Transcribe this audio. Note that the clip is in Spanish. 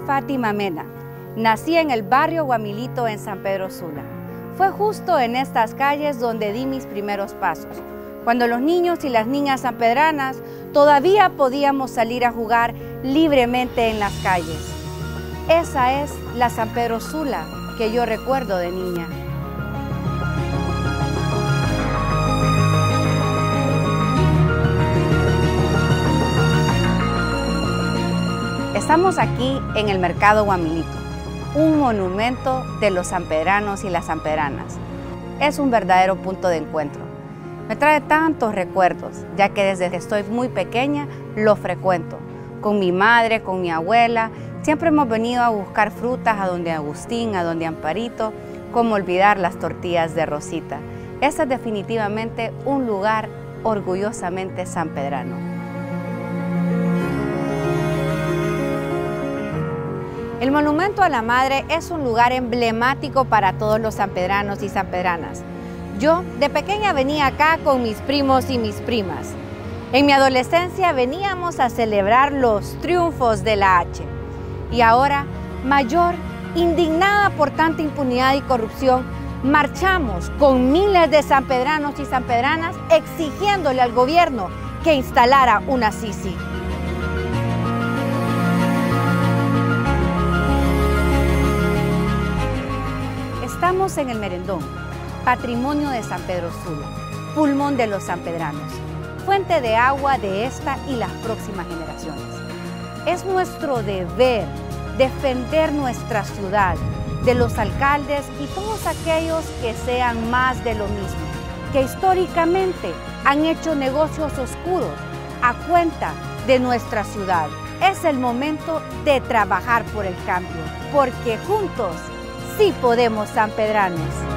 Fátima Mena. Nací en el barrio Guamilito en San Pedro Sula. Fue justo en estas calles donde di mis primeros pasos, cuando los niños y las niñas sanpedranas todavía podíamos salir a jugar libremente en las calles. Esa es la San Pedro Sula que yo recuerdo de niña. Estamos aquí en el Mercado Guamilito, un monumento de los sanpedranos y las sanpedranas. Es un verdadero punto de encuentro. Me trae tantos recuerdos, ya que desde que estoy muy pequeña lo frecuento. Con mi madre, con mi abuela, siempre hemos venido a buscar frutas a donde Agustín, a donde Amparito, cómo olvidar las tortillas de Rosita. Ese es definitivamente un lugar orgullosamente sanpedrano. El Monumento a la Madre es un lugar emblemático para todos los sanpedranos y sanpedranas. Yo de pequeña venía acá con mis primos y mis primas. En mi adolescencia veníamos a celebrar los triunfos de la H. Y ahora, mayor, indignada por tanta impunidad y corrupción, marchamos con miles de sanpedranos y sanpedranas exigiéndole al gobierno que instalara una Sisi. Estamos en el Merendón, patrimonio de San Pedro Sula, pulmón de los sanpedranos, fuente de agua de esta y las próximas generaciones. Es nuestro deber defender nuestra ciudad de los alcaldes y todos aquellos que sean más de lo mismo, que históricamente han hecho negocios oscuros a cuenta de nuestra ciudad. Es el momento de trabajar por el cambio, porque juntos sí podemos, sanpedranos.